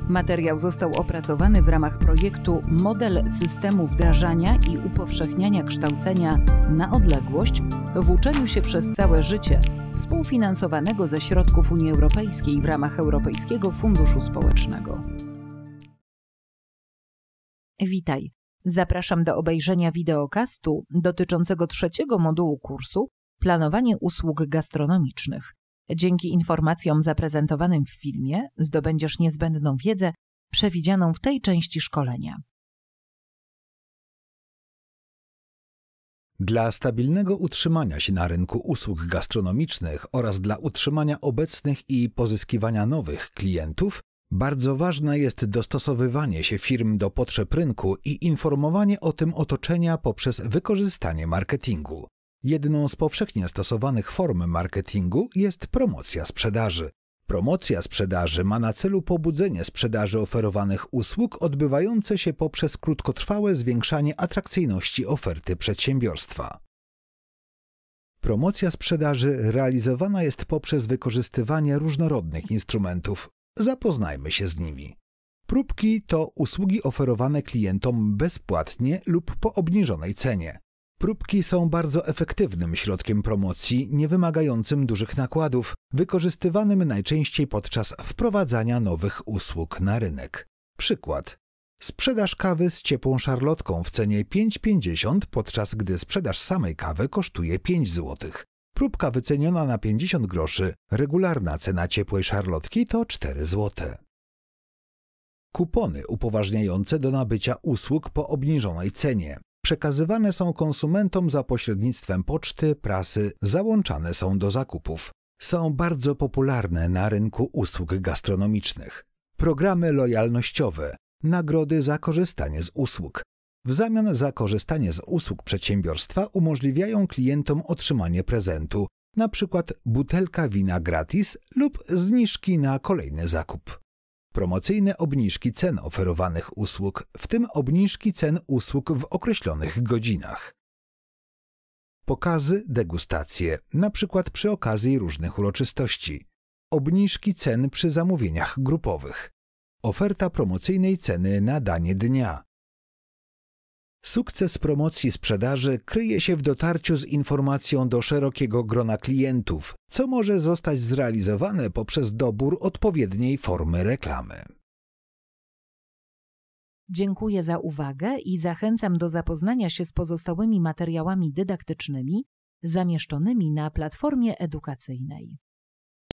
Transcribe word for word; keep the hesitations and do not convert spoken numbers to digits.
Materiał został opracowany w ramach projektu Model systemu wdrażania i upowszechniania kształcenia na odległość w uczeniu się przez całe życie, współfinansowanego ze środków Unii Europejskiej w ramach Europejskiego Funduszu Społecznego. Witaj. Zapraszam do obejrzenia wideokastu dotyczącego trzeciego modułu kursu Planowanie usług gastronomicznych. Dzięki informacjom zaprezentowanym w filmie zdobędziesz niezbędną wiedzę przewidzianą w tej części szkolenia. Dla stabilnego utrzymania się na rynku usług gastronomicznych oraz dla utrzymania obecnych i pozyskiwania nowych klientów bardzo ważne jest dostosowywanie się firm do potrzeb rynku i informowanie o tym otoczenia poprzez wykorzystanie marketingu. Jedną z powszechnie stosowanych form marketingu jest promocja sprzedaży. Promocja sprzedaży ma na celu pobudzenie sprzedaży oferowanych usług odbywające się poprzez krótkotrwałe zwiększanie atrakcyjności oferty przedsiębiorstwa. Promocja sprzedaży realizowana jest poprzez wykorzystywanie różnorodnych instrumentów. Zapoznajmy się z nimi. Próbki to usługi oferowane klientom bezpłatnie lub po obniżonej cenie. Próbki są bardzo efektywnym środkiem promocji, nie wymagającym dużych nakładów, wykorzystywanym najczęściej podczas wprowadzania nowych usług na rynek. Przykład. Sprzedaż kawy z ciepłą szarlotką w cenie pięć pięćdziesiąt, podczas gdy sprzedaż samej kawy kosztuje pięć złotych. Próbka wyceniona na pięćdziesiąt groszy, regularna cena ciepłej szarlotki to cztery złote. Kupony upoważniające do nabycia usług po obniżonej cenie. Przekazywane są konsumentom za pośrednictwem poczty, prasy, załączane są do zakupów. Są bardzo popularne na rynku usług gastronomicznych. Programy lojalnościowe, nagrody za korzystanie z usług. W zamian za korzystanie z usług przedsiębiorstwa umożliwiają klientom otrzymanie prezentu, np. butelka wina gratis lub zniżki na kolejny zakup. Promocyjne obniżki cen oferowanych usług, w tym obniżki cen usług w określonych godzinach. Pokazy, degustacje, np. przy okazji różnych uroczystości. Obniżki cen przy zamówieniach grupowych. Oferta promocyjnej ceny na danie dnia. Sukces promocji sprzedaży kryje się w dotarciu z informacją do szerokiego grona klientów, co może zostać zrealizowane poprzez dobór odpowiedniej formy reklamy. Dziękuję za uwagę i zachęcam do zapoznania się z pozostałymi materiałami dydaktycznymi zamieszczonymi na platformie edukacyjnej.